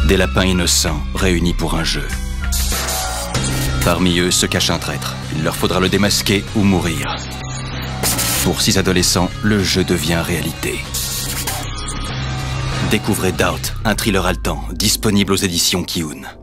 Des lapins innocents réunis pour un jeu. Parmi eux se cache un traître. Il leur faudra le démasquer ou mourir. Pour 6 adolescents, le jeu devient réalité. Découvrez Doubt, un thriller haletant, disponible aux éditions Kiun.